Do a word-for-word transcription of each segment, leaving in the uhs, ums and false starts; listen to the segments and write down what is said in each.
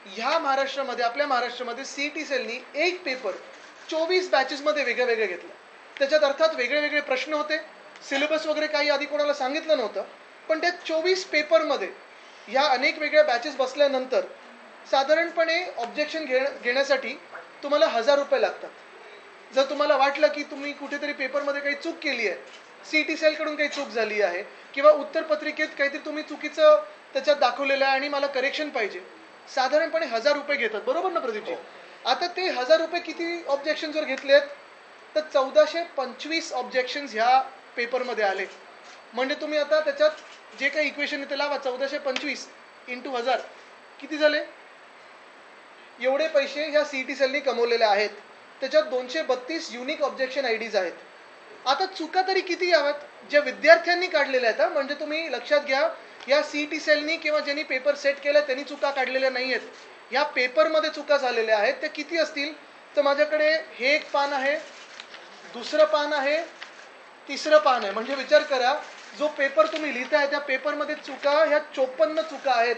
ह्या महाराष्ट्रामध्ये आपल्या महाराष्ट्रामध्ये सीईटी सेलनी एक पेपर चोवीस बॅचेसमध्ये वेगळे वेगळे घेतले. त्याच्यात अर्थात वेगळे वेगळे प्रश्न होते, सिलेबस वगैरे काही आधी कोणाला सांगितलं नव्हतं, पण त्या चोवीस पेपरमध्ये ह्या अनेक वेगळ्या बॅचेस बसल्यानंतर साधारणपणे ऑब्जेक्शन घे घेण्यासाठी तुम्हाला हजार रुपये लागतात. जर तुम्हाला वाटलं की तुम्ही कुठेतरी पेपरमध्ये काही चूक केली आहे, सीईटी सेलकडून काही चूक झाली आहे किंवा उत्तरपत्रिकेत काहीतरी तुम्ही चुकीचं त्याच्यात दाखवलेलं आहे आणि मला करेक्शन पाहिजे, साधारणपणे हजार रुपये घेतात. बरोबर ना प्रदीपजी? आता ते हजार रुपये किती ऑब्जेक्शन जर घेतलेत तर चौदाशे पंचवीस ऑब्जेक्शन ह्या पेपरमध्ये आले. म्हणजे तुम्ही आता त्याच्यात जे काही इक्वेशन येते लावा, चौदाशे पंचवीस इंटू हजार किती झाले? एवढे पैसे ह्या सीईटी सेलनी कमवलेले आहेत. त्याच्यात दोनशे बत्तीस युनिक ऑब्जेक्शन आय डीज आहेत. आता चुका तरी किती याव्यात? ज्या विद्यार्थ्यांनी काढलेल्या आहेत, म्हणजे तुम्ही लक्षात घ्या, या सीईटी सेलनी किंवा ज्यांनी पेपर सेट केला त्यांनी चुका काढलेल्या नाही आहेत. या पेपरमध्ये चुका झालेल्या आहेत. त्या किती असतील? तर माझ्याकडे हे एक पान आहे, दुसरं पान आहे, तिसरं पान आहे. म्हणजे विचार करा, जो पेपर तुम्ही लिहिताय त्या पेपरमध्ये चुका ह्या चोपन्न चुका आहेत.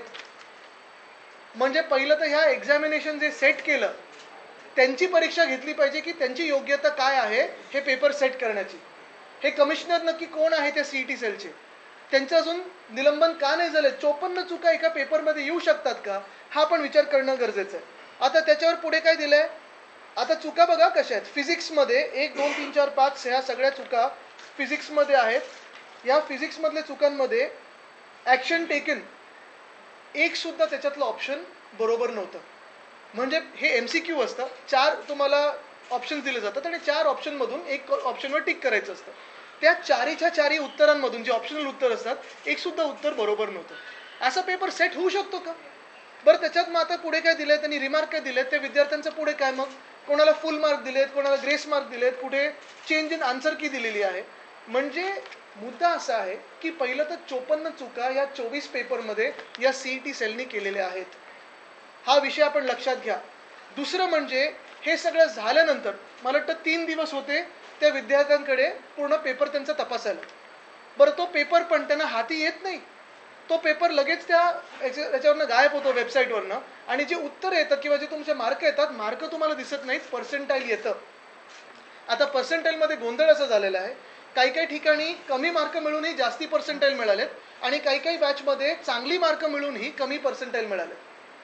म्हणजे पहिलं तर ह्या एक्झामिनेशन जे सेट केलं त्यांची परीक्षा घेतली पाहिजे की त्यांची योग्यता काय आहे हे पेपर सेट करण्याची. हे कमिशनर नक्की कोण आहे त्या सीईटी सेलचे? त्यांचं अजून निलंबन का नाही झालं? चोपन्न चुका एका पेपरमध्ये येऊ शकतात का? हा पण विचार करणं गरजेचं आहे. आता त्याच्यावर पुढे काय दिलंय? आता चुका बघा कशा आहेत. फिजिक्समध्ये एक दोन तीन चार पाच ह्या सगळ्या चुका फिजिक्समध्ये आहेत. या फिजिक्समधल्या चुकांमध्ये ॲक्शन टेकन एक सुद्धा त्याच्यातलं ऑप्शन बरोबर नव्हतं. म्हणजे हे एम सी क्यू असतं, चार तुम्हाला ऑप्शन दिले जातात आणि चार ऑप्शनमधून एक ऑप्शनवर टिक करायचं असतं. त्या चारीच्या चारी उत्तरांमधून जे ऑप्शनल उत्तर असतात एक सुद्धा उत्तर बरोबर नव्हतं. असा पेपर सेट होऊ शकतो का? बरं, त्याच्यात मग आता पुढे काय दिलंय? त्यांनी रिमार्क काय दिलेत? त्या विद्यार्थ्यांचं पुढे काय? मग कोणाला फुल मार्क दिलेत, कोणाला ग्रेस मार्क दिलेत, कुठे चेंज इन आन्सर की दिलेली आहे. म्हणजे मुद्दा असा आहे की पहिलं तर चोपन्न चुका या चोवीस पेपरमध्ये या सीईटी सेलनी केलेल्या आहेत. हा विषय आपण लक्षात घ्या. दुसरं म्हणजे हे सगळं झाल्यानंतर मला वाटतं तीन दिवस होते त्या विद्यार्थ्यांकडे पूर्ण पेपर त्यांचा तपासायला. बरं, तो पेपर पण त्यांना हाती येत नाही. तो पेपर लगेच त्या याच्यावरनं गायब होतो वेबसाईटवरनं आणि जे उत्तर येतं किंवा जे तुमचे मार्क येतात, मार्क तुम्हाला दिसत नाहीत, पर्सेंटाईल येतं. आता पर्सेंटाईलमध्ये गोंधळ असा झालेला आहे, काही काही ठिकाणी कमी मार्क मिळूनही जास्ती पर्सेंटाईल मिळालेत आणि काही काही बॅचमध्ये चांगली मार्क मिळूनही कमी पर्सेंटाईल मिळाले.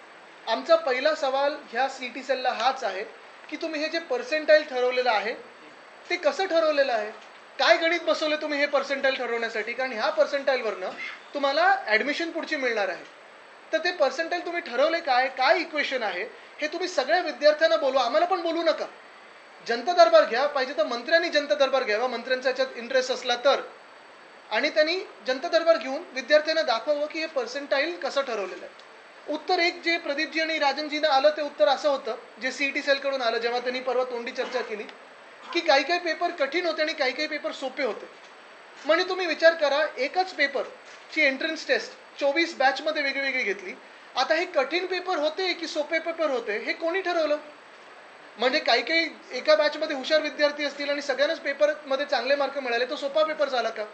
आमचा पहिला सवाल ह्या सीईटी सेलला हाच आहे की तुम्ही हे जे पर्सेंटाईल ठरवलेलं आहे ते कसं ठरवलेलं आहे? काय गणित बसवले तुम्ही हे पर्सेंटाईल ठरवण्यासाठी? कारण ह्या पर्सेंटाईलवरनं तुम्हाला ॲडमिशन पुढची मिळणार आहे. तर ते पर्सेंटाईल तुम्ही ठरवले काय? काय इक्वेशन आहे? हे तुम्ही सगळ्या विद्यार्थ्यांना बोलवा, आम्हाला पण बोलू नका. जनता दरबार घ्या, पाहिजे तर मंत्र्यांनी जनता दरबार घ्यावा, मंत्र्यांचा याच्यात इंटरेस्ट असला तर, आणि त्यांनी जनता दरबार घेऊन विद्यार्थ्यांना दाखवावं की हे पर्सेंटाईल कसं ठरवलेलं आहे. उत्तर एक जे प्रदीपजी आणि राजनजीनं आलं ते उत्तर असं होतं, जे सीईटी सेलकडून आलं जेव्हा त्यांनी परवा तोंडी चर्चा केली, की काही काही पेपर कठीण होते आणि काही काही पेपर सोपे होते. म्हणजे तुम्ही विचार करा, एकच पेपरची एंट्रन्स टेस्ट चोवीस बॅचमध्ये वेगळी वेगळी घेतली. आता हे कठीण पेपर होते की सोपे पेपर होते हे कोणी ठरवलं? म्हणजे काही काही एका बॅचमध्ये हुशार विद्यार्थी असतील आणि सगळ्यांनाच पेपरमध्ये चांगले मार्क मिळाले, तो सोपा पेपर झाला का?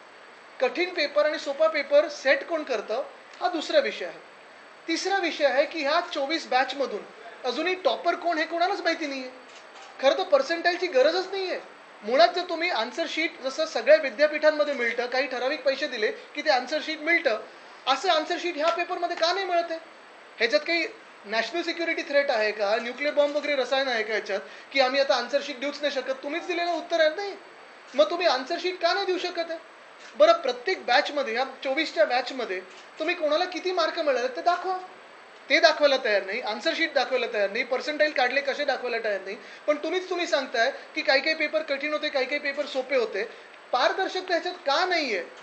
कठीण पेपर आणि सोपा पेपर सेट कोण करतं हा दुसरा विषय आहे. तिसरा विषय आहे की ह्या चोवीस बॅचमधून अजूनही टॉपर कोण हे कोणालाच माहिती नाही आहे. खरं तर पर्सेंटाईलची गरजच नाही आहे. मुळात जर तुम्ही आन्सर शीट जसं सगळ्या विद्यापीठांमध्ये मिळतं, काही ठराविक पैसे दिले की ते आन्सर शीट मिळतं, असं आन्सर शीट ह्या पेपरमध्ये का नाही मिळत आहे? ह्याच्यात काही नॅशनल सिक्युरिटी थ्रेट आहे का? न्यूक्लिअर बॉम्ब वगैरे रसायन आहे का ह्याच्यात की आम्ही आता आन्सर शीट देऊच नाही शकत? तुम्हीच दिलेलं उत्तर आहे नाही, मग तुम्ही आन्सर शीट का नाही देऊ शकत आहे? बरं, प्रत्येक बॅचमध्ये या चोवीसच्या बॅचमध्ये तुम्ही कोणाला किती मार्क मिळाले ते दाखवा. ते दाखवायला तयार नाही, आन्सर शीट दाखवायला तयार नाही, पर्सेंटाईल काढले कसे दाखवायला तयार नाही. पण तुम्हीच तुम्ही सांगताय की काही काही पेपर कठीण होते, काही काही पेपर सोपे होते. पारदर्शकता ह्याच्यात का नाही आहे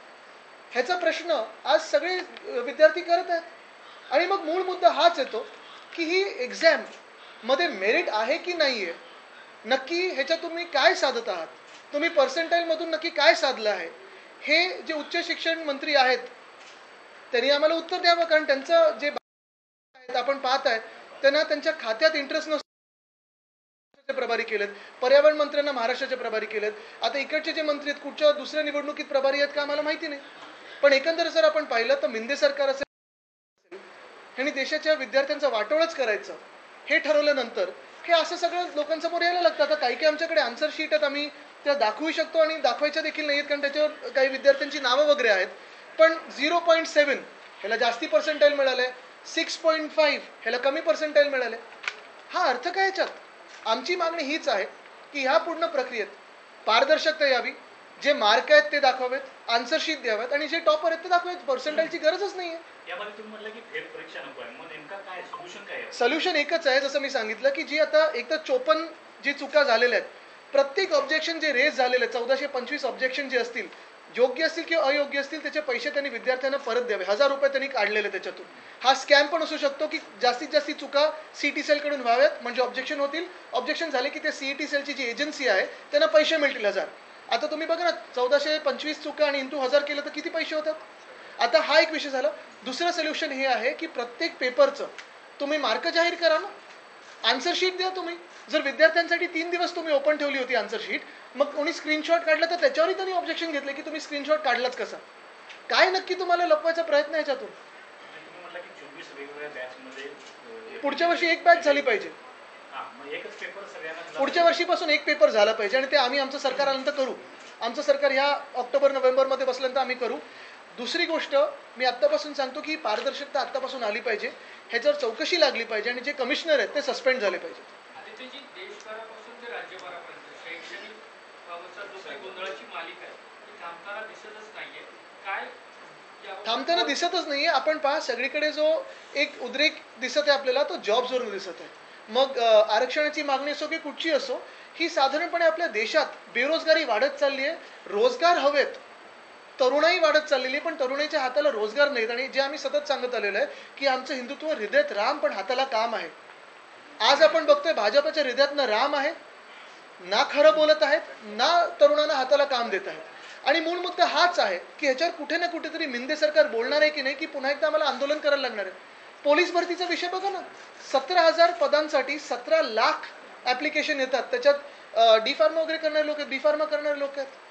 ह्याचा प्रश्न आज सगळे विद्यार्थी करत आहेत. आणि मग मूळ मुद्दा हाच येतो की ही एक्झाम मध्ये मेरिट आहे की नाही आहे, नक्की ह्याच्यात तुम्ही काय साधत आहात, तुम्ही पर्सेंटाईलमधून नक्की काय साधलं आहे, हे जे उच्च शिक्षण मंत्री आहेत त्यांनी आम्हाला उत्तर द्यावं. कारण त्यांचं जे आपण पाहत आहे त्यांना त्यांच्या खात्यात इंटरेस्ट नसतो. प्रभारी केलेत, पर्यावरण मंत्र्यांना महाराष्ट्राचे प्रभारी केलेत. आता इकडचे जे मंत्री आहेत कुठच्या दुसऱ्या निवडणुकीत प्रभारी आहेत का आम्हाला माहिती नाही. पण एकंदर जर आपण पाहिलं तर मिंदे सरकार असेल, ह्यांनी देशाच्या विद्यार्थ्यांचं वाटोळच करायचं हे ठरवल्यानंतर हे असं सगळं लोकांसमोर यायला लागतं. आता काही काही आमच्याकडे आन्सर शीट आहेत, आम्ही त्या दाखवू शकतो आणि दाखवायच्या देखील नाही आहेत कारण त्याच्यावर काही विद्यार्थ्यांची नावं वगैरे आहेत. पण झिरो पॉईंट सेवन ह्याला जास्ती पर्सेंटाईल मिळाले, सिक्स पॉईंट फाईव्ह ह्याला कमी पर्सेंटाईल मिळाले. हा अर्थ काय याच्यात? आमची मागणी हीच आहे की ह्या पूर्ण प्रक्रियेत पारदर्शकता यावी, जे मार्क आहेत ते दाखवावेत, आन्सर शीट द्यावेत आणि जे टॉपर आहेत ते दाखवावेत. पर्सेंटाईलची गरजच नाही आहे. यामध्ये तुम्ही म्हटलं की फेर परीक्षा नको आहे, मग नेमका काय सोल्युशन काय आहे? सोल्युशन एकच आहे, जसं मी सांगितलं की जी आता एक तर चोपन्न जी चुका झालेल्या आहेत, प्रत्येक ऑब्जेक्शन जे रेज झालेले आहेत, चौदाशे पंचवीस ऑब्जेक्शन जे असतील, योग्य असतील किंवा अयोग्य असतील, त्याचे पैसे त्यांनी विद्यार्थ्यांना परत द्यावे. हजार रुपये त्यांनी काढलेले त्याच्यातून. हा स्कॅम पण असू शकतो की जास्तीत जास्त चुका सीईटी सेलकडून व्हाव्यात म्हणजे ऑब्जेक्शन होतील. ऑब्जेक्शन झाले की ते सीईटी सेलची जी एजन्सी आहे त्यांना पैसे मिळतील हजार. आता तुम्ही बघा ना, चौदाशे पंचवीस चुका आणि इंटू हजार केलं तर किती पैसे होतात. आता हा एक विषय झाला. दुसरं सोल्युशन हे आहे की प्रत्येक पेपरचं तुम्ही मार्क जाहीर करा ना, आन्सर शीट द्या तुम्ही. जर विद्यार्थ्यांसाठी तीन दिवस तुम्ही ओपन ठेवली होती आन्सर शीट, मग कोणी स्क्रीनशॉट काढला तर त्याच्यावरही त्यांनी ऑब्जेक्शन घेतले की तुम्ही स्क्रीनशॉट काढलाच कसा. काय नक्की तुम्हाला लपवायचा प्रयत्न आहे याच्यातून? तुम्ही म्हटलं की चोवीस वेगवेगळ्या बॅचमध्ये पुढच्या वर्षी एक बॅच झाली पाहिजे. एकच पेपर सगळ्यांना पुढच्या वर्षीपासून एक पेपर झाला पाहिजे आणि ते आम्ही आमचं सरकार आल्यानंतर करू. आमचं सरकार ह्या ऑक्टोबर नोव्हेंबरमध्ये बसल्यानंतर आम्ही करू. दुसरी गोष्ट मी आत्तापासून सांगतो की पारदर्शकता आत्तापासून आली पाहिजे, ह्याच्यावर चौकशी लागली पाहिजे आणि जे कमिशनर आहेत ते सस्पेंड झाले पाहिजे. देशभरापासून ते राज्यभरापर्यंत शैक्षणिक बाबतचा जो काही गोंधळाची मालिका आहे ती थांबताना दिसतच नाहीये. काय थांबताना दिसतच नाहीये. आपण पहा, सगळीकडे जो एक उद्रेक दिसत आहे आपल्याला तो जॉब्सवरून दिसत आहे. मग आरक्षणाची मागणी असो की कुठची असो, ही साधारणपणे आपल्या देशात बेरोजगारी वाढत चालली आहे. रोजगार हवेत, तरुणाई वाढत चाललेली आहे, पण तरुणाईच्या हाताला रोजगार नाहीत. आणि जे आम्ही सतत सांगत आलेलो आहे की आमचं हिंदुत्व हृदयात राम पण हाताला काम आहे. आज आपण बघतोय भाजपच्या हृदयातनं राम आहे, ना खरं बोलत आहेत, ना तरुणांना हाताला काम देत आहेत. आणि मूळ मुद्दा हाच आहे की ह्याच्यावर कुठे ना कुठेतरी मिंदे सरकार बोलणार आहे की नाही, की पुन्हा एकदा आम्हाला आंदोलन करायला लागणार आहे. पोलीस भरतीचा विषय बघा ना, सतरा हजार पदांसाठी सतरा लाख ऍप्लिकेशन येतात. त्याच्यात डी फार्मा वगैरे करणारे लोक आहेत, बी फार्मा करणारे लोक आहेत.